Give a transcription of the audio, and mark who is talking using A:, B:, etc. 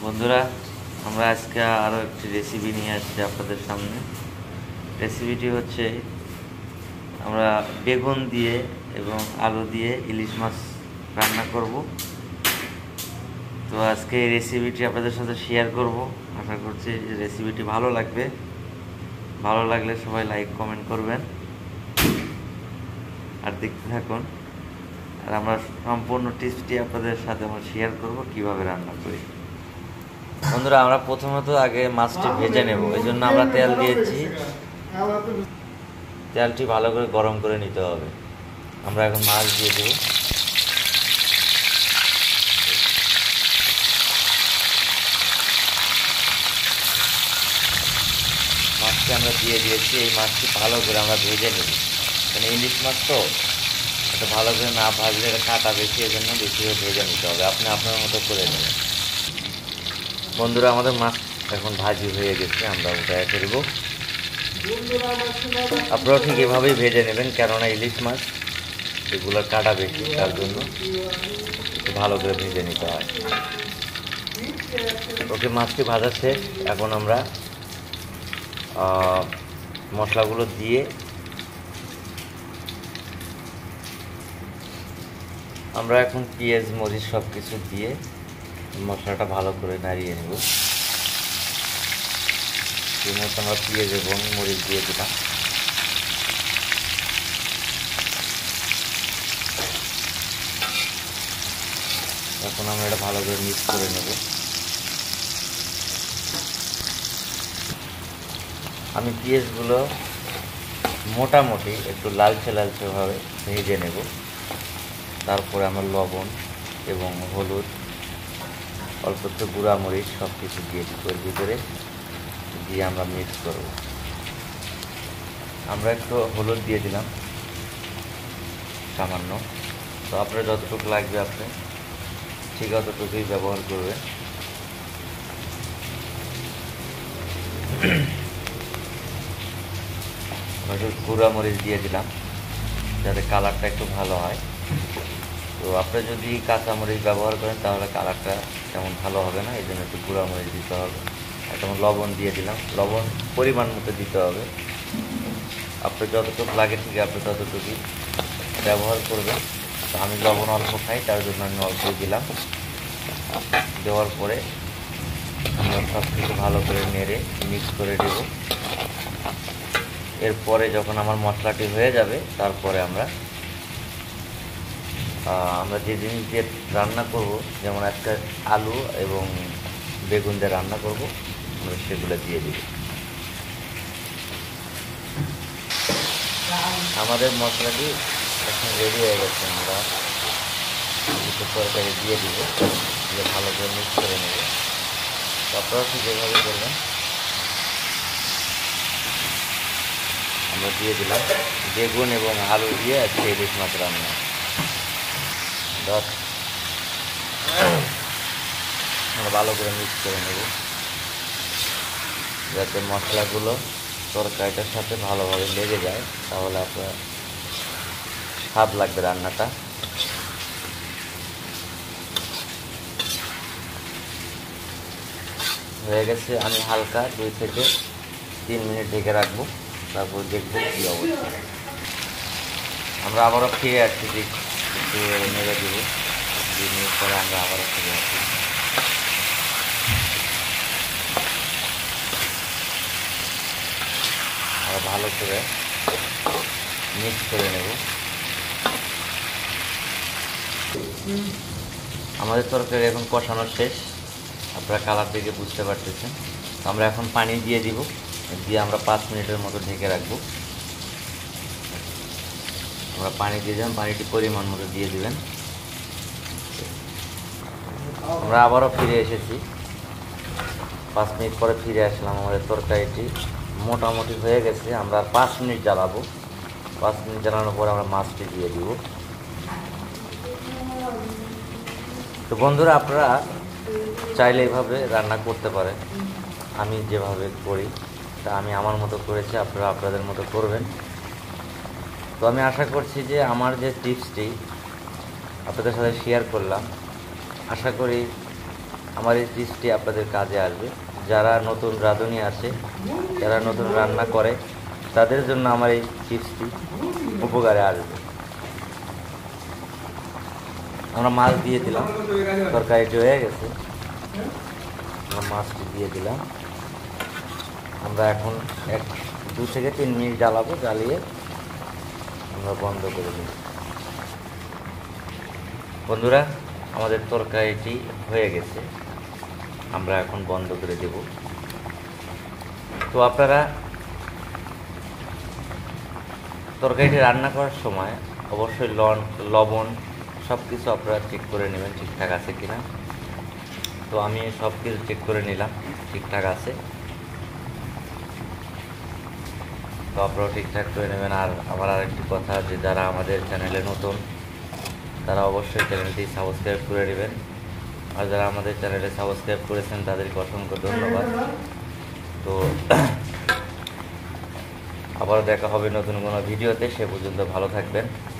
A: বন্ধুরা, আমরা আজকে আরও একটি রেসিপি নিয়ে আসছি আপনাদের সামনে। রেসিপিটি হচ্ছে আমরা বেগুন দিয়ে এবং আলু দিয়ে ইলিশ মাছ রান্না করব। তো আজকে এই রেসিপিটি আপনাদের সাথে শেয়ার করব। আশা করছি যে রেসিপিটি ভালো লাগবে। ভালো লাগলে সবাই লাইক কমেন্ট করবেন আর দেখতে থাকুন। আর আমরা সম্পূর্ণ টিপসটি আপনাদের সাথে আমরা শেয়ার করব কিভাবে রান্না করি। বন্ধুরা, আমরা প্রথমত আগে মাছটি ভেজে নেব। এই জন্য আমরা তেল দিয়েছি। তেলটি ভালো করে গরম করে নিতে হবে। আমরা এখন মাছ দিয়ে দেব। মাছটি আমরা দিয়ে দিয়েছি। এই মাছটি ভালো করে আমরা ভেজে নেব, কারণ ইলিশ মাছ তো এটা ভালো করে না ভাজলে এটা কাটা বেশি, এই জন্য বেশি করে ভেজে নিতে হবে। আপনি আপনার মতো করে নেবেন। বন্ধুরা, আমাদের মাছ এখন ভাজি হয়ে গেছে, আমরা উঠায় ফেলব। আপনারাও ঠিক এভাবেই ভেজে নেবেন, কেননা ইলিশ মাছ এগুলোর কাটা বেশি, তার জন্য ভালো করে ভেজে নিতে হয়। ওকে, মাছটি ভাজা শেষ। এখন আমরা মশলাগুলো দিয়ে আমরা এখন পেঁয়াজ মরিচ সব কিছু দিয়ে মশলাটা ভালো করে নাড়িয়ে নেব। এই মতো আমরা পেঁয়াজ এবং মরিচ দিয়ে দিলাম। এখন আমরা এটা ভালো করে মিক্স করে নেব। আমি পেঁয়াজগুলো মোটামুটি একটু লালচে লালচেভাবে ভেজে নেব। তারপরে আমরা লবণ এবং হলুদ, অল্প একটু গুঁড়া মরিচ সব কিছু দিয়ে দিব। এর ভিতরে দিয়ে আমরা মিক্স করব। আমরা একটু হলুদ দিয়ে দিলাম সামান্য। তো আপনার যতটুকু লাগবে আপনি ঠিক অতটুকুই ব্যবহার করবেন। আমরা একটু গুঁড়া মরিচ দিয়ে দিলাম যাতে কালারটা একটু ভালো হয়। তো আপনি যদি কাঁচামরিচ ব্যবহার করেন তাহলে কালারটা তেমন ভালো হবে না, এই জন্য একটু গুঁড়া মরিচ দিতে হবে। এখন লবণ দিয়ে দিলাম। লবণ পরিমাণ মতো দিতে হবে। আপনার যতটুকু লাগে ঠিক আপনি ততটুকুই ব্যবহার করবেন। তো আমি লবণ অল্প খাই, তার জন্য আমি অল্পই দিলাম। দেওয়ার পরে আমরা সব কিছু ভালো করে নেড়ে মিক্স করে দেব। এরপরে যখন আমার মশলাটি হয়ে যাবে, তারপরে আমরা যে জিনিস দিয়ে রান্না করব, যেমন একটা আলু এবং বেগুন দিয়ে রান্না করব, আমরা সেগুলো দিয়ে দিব। আমাদের মশলাটি এখন রেডি হয়ে গেছে। আমরা কিছু তরকারি দিয়ে দিব, দিয়ে ভালো করে মিক্স করে নেব। তারপর ঠিক এভাবে করবেন। আমরা দিয়ে দিলাম বেগুন এবং আলু দিয়ে আজকে ইলিশ মাছ রান্না। আমরা ভালো করে মিক্স করে নেব যাতে মশলাগুলো তরকারিটার সাথে ভালোভাবে লেগে যায়, তাহলে আপনার স্বাদ লাগবে রান্নাটা। হয়ে গেছে। আমি হালকা 2 থেকে 3 মিনিট ঢেকে রাখবো, তারপর দেখবো কী অবস্থা। আমরা আবারও ফিরে আসছি, একটু নেড়ে দেবো। 2 মিনিট পরে আমরা আবারও ফিরে আসি। আমরা ভালো করে মিক্স করে নেব। আমাদের তরকারি এখন কষানো শেষ, আপনারা কালার দেখে বুঝতে পারতেছেন। আমরা এখন পানি দিয়ে দিব, দিয়ে আমরা 5 মিনিটের মতো ঢেকে রাখবো। আমরা পানি দিয়ে দিলাম, পানিটি পরিমাণ মতো দিয়ে দিবেন। আমরা আবারও ফিরে এসেছি। 5 মিনিট পরে ফিরে আসলাম। আমাদের তরকারিটি মোটামুটি হয়ে গেছে। আমরা 5 মিনিট জ্বালাবো। 5 মিনিট জ্বালানোর পরে আমরা মাছটি দিয়ে দিব। তো বন্ধুরা, আপনারা চাইলে এভাবে রান্না করতে পারেন। আমি যেভাবে করি তা আমি আমার মতো করেছি, আপনারা আপনাদের মতো করবেন। তো আমি আশা করছি যে আমার যে টিপসটি আপনাদের সাথে শেয়ার করলাম, আশা করি আমার এই টিপসটি আপনাদের কাজে আসবে। যারা নতুন রাঁধুনি আছে, যারা নতুন রান্না করে, তাদের জন্য আমার এই টিপসটি উপকারে আসবে। আমরা মাছ দিয়ে দিলাম, তরকারিটি হয়ে গেছে, আমরা মাছটি দিয়ে দিলাম। আমরা এখন 2 থেকে 3 মিনিট জ্বালাবো, জ্বালিয়ে আমরা বন্ধ করে দিই। বন্ধুরা, আমাদের তরকারিটি হয়ে গেছে, আমরা এখন বন্ধ করে দেব। তো আপনারা তরকারিটি রান্না করার সময় অবশ্যই লবণ সব কিছু আপনারা চেক করে নেবেন ঠিকঠাক আছে কিনা। তো আমি সব কিছু চেক করে নিলাম, ঠিকঠাক আছে। তো আপনারাও ঠিকঠাক করে নেবেন। আর আমার আরেকটি কথা, যে যারা আমাদের চ্যানেলে নতুন, তারা অবশ্যই চ্যানেলটি সাবস্ক্রাইব করে নেবেন। আর যারা আমাদের চ্যানেলে সাবস্ক্রাইব করেছেন তাদেরকে অসংখ্য ধন্যবাদ। তো আবারও দেখা হবে নতুন কোনো ভিডিওতে, সে পর্যন্ত ভালো থাকবেন।